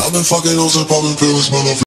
I've been fucking hoes and popping pills, man.